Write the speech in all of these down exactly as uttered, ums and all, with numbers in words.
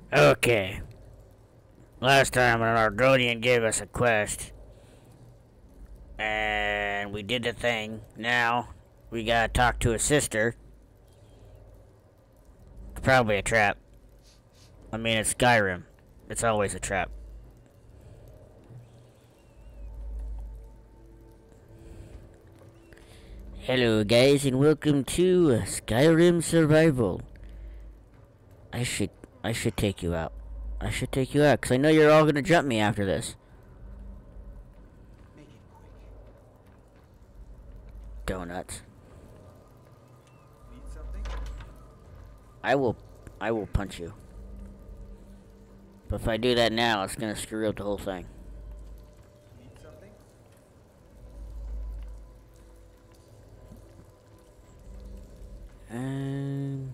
Okay. Last time an Argonian gave us a quest. And we did the thing. Now, we gotta talk to his sister. It's probably a trap. I mean, it's Skyrim. It's always a trap. Hello guys and welcome to Skyrim Survival. I should I should take you out. I should take you out because I know you're all gonna jump me after this. Make it quick. Donuts. Need something? I will I will punch you. But if I do that now, it's gonna screw up the whole thing. Need something? And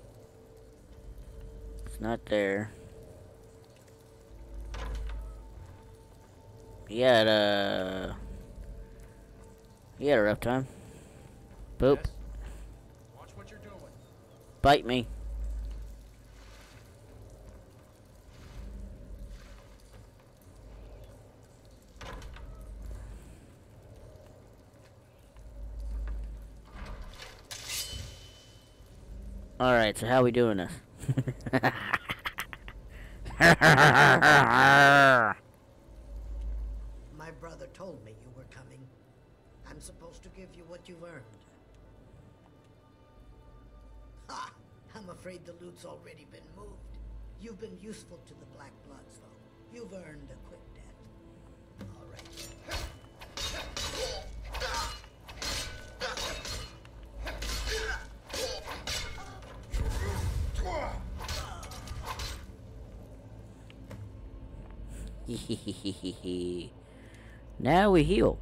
it's not there. He had a he had a rough time. Boop. Yes. Watch what you're doing. Bite me. Alright, so how we doing this? My brother told me you were coming. I'm supposed to give you what you've earned. Ha! I'm afraid the loot's already been moved. You've been useful to the Black Bloods, though. You've earned a quick debt. All right. Now we heal.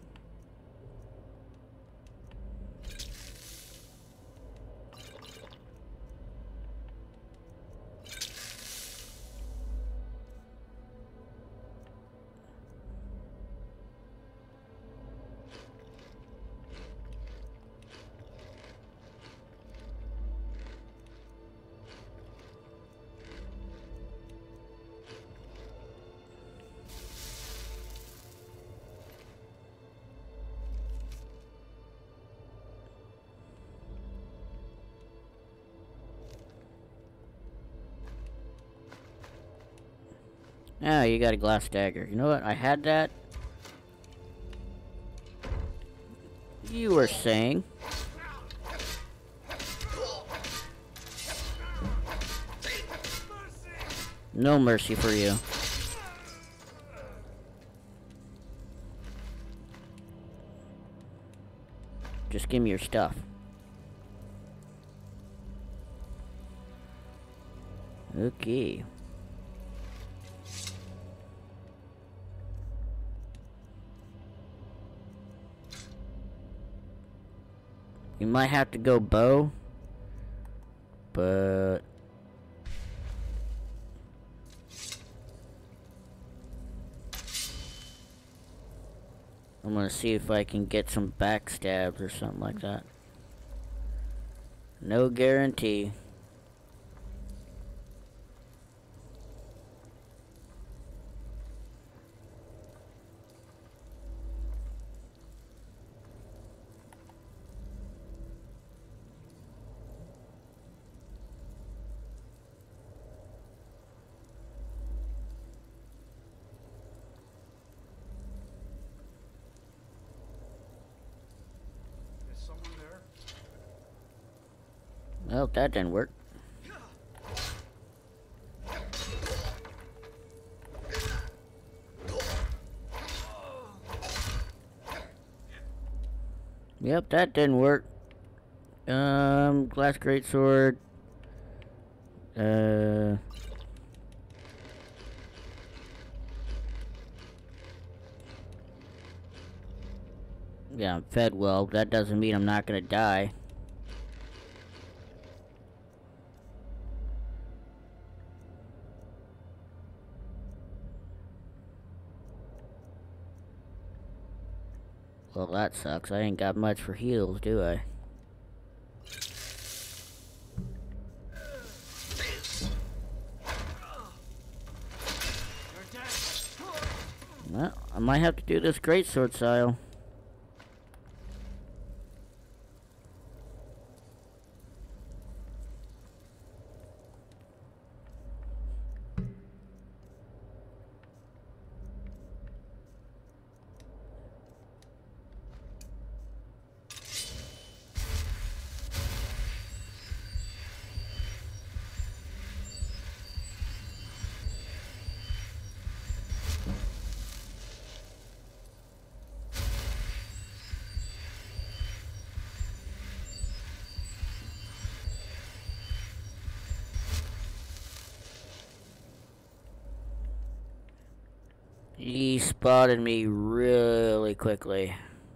Oh, you got a glass dagger. You know what? I had that. You were saying. No mercy for you. Just give me your stuff. Okay. You might have to go bow, but I'm gonna see if I can get some backstabs or something like that. No guarantee. Is someone there? Well, that didn't work. Yep, that didn't work. Um, glass greatsword. Uh. Yeah, I'm fed well. That doesn't mean I'm not gonna die. Well, that sucks. I ain't got much for heals, do I? I might have to do this greatsword style. He spotted me really quickly.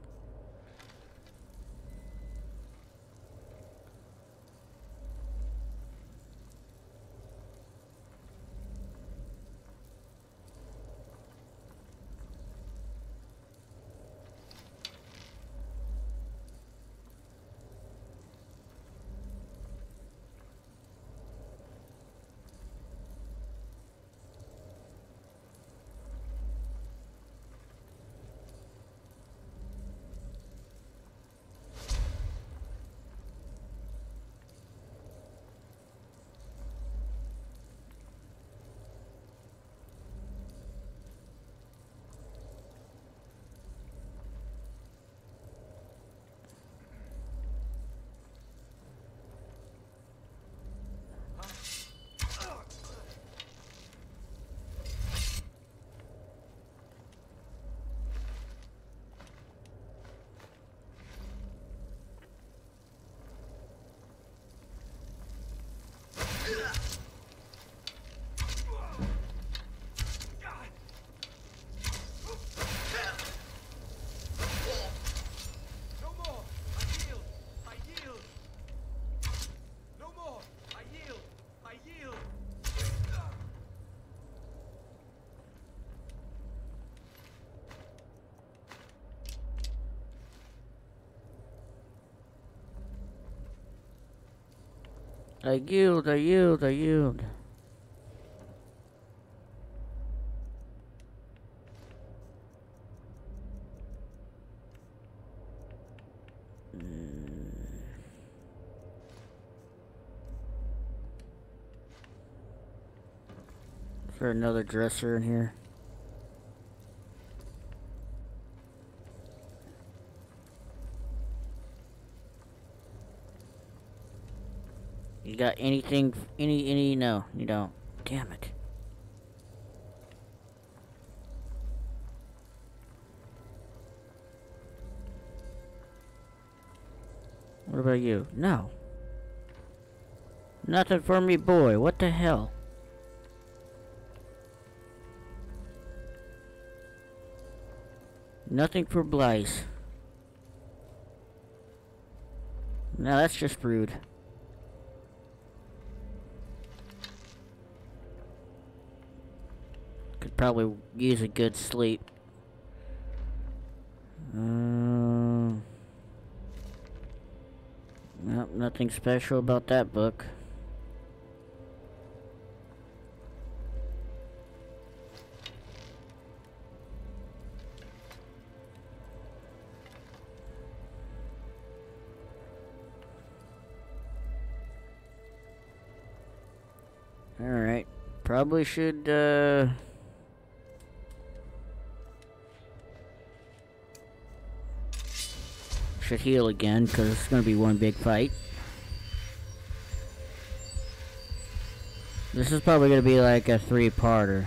I yield, I yield, I yield. Is there another dresser in here? You got anything, any, any, no, you don't. Damn it. What about you? No. Nothing for me, boy. What the hell? Nothing for Blyce. No, that's just rude. Could probably use a good sleep. Um, nope, nothing special about that book. Alright, probably should, uh... should heal again, because it's going to be one big fight. This is probably going to be like a three-parter.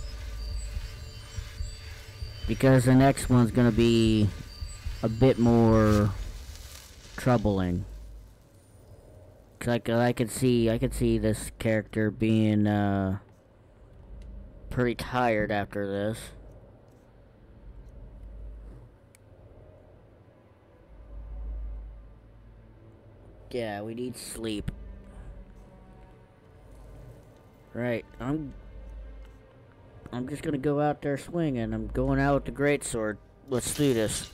Because the next one's going to be a bit more troubling. Cause I, I could see, I could see this character being, uh, pretty tired after this. Yeah, we need sleep. Right, I'm... I'm just gonna go out there swinging. I'm going out with the greatsword. Let's do this.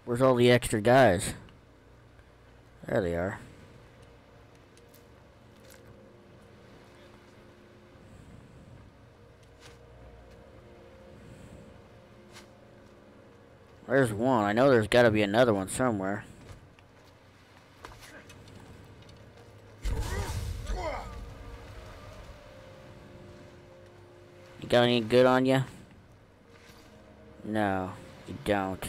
Where's all the extra guys? There they are. There's one. I know there's got to be another one somewhere. You got any good on you? No, you don't.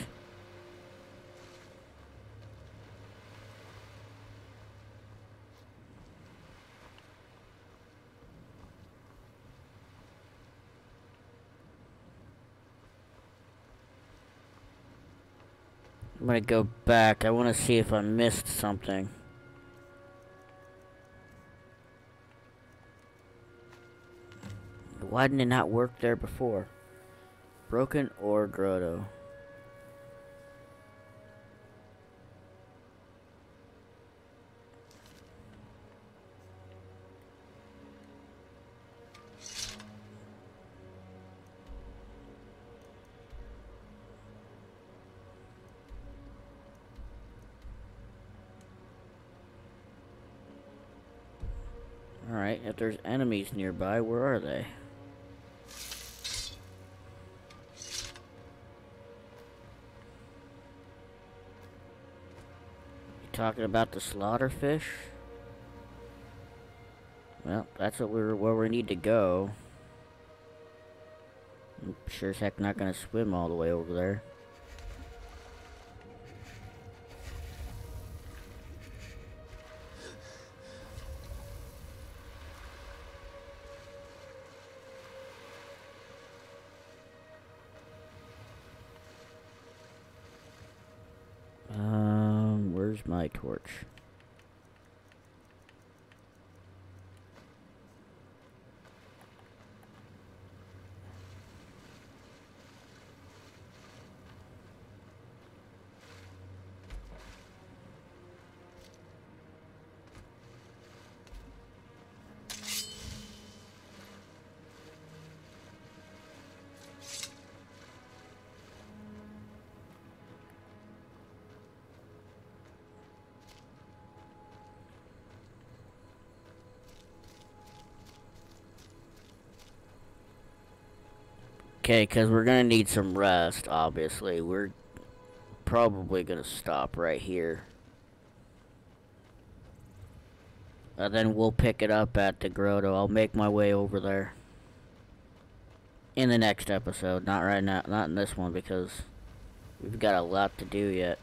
I'm gonna go back. I want to see if I missed something. Why didn't it not work there before? Broken ore grotto. Alright, if there's enemies nearby, where are they? You talking about the slaughterfish? Well, that's what we're where we need to go. I'm sure as heck not gonna swim all the way over there. Um, where's my torch? Okay, because we're going to need some rest, obviously. We're probably going to stop right here. And then we'll pick it up at the grotto. I'll make my way over there. In the next episode. Not right now. Not in this one, because we've got a lot to do yet.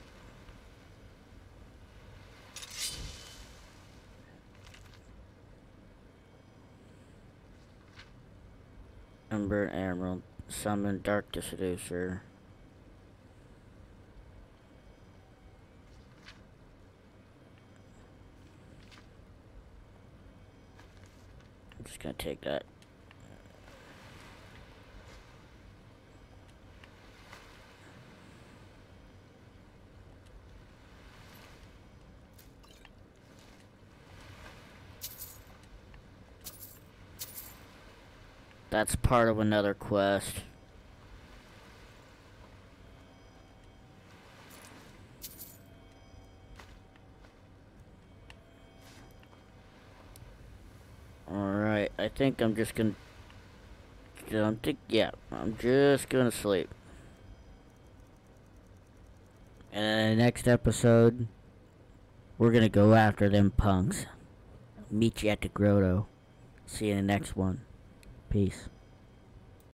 Ember Emerald. Summon Dark the Seducer. I'm just gonna take that. That's part of another quest. Alright, I think I'm just gonna... I'm think, yeah, I'm just gonna sleep. And in the next episode, we're gonna go after them punks. Meet you at the grotto. See you in the next one. Peace.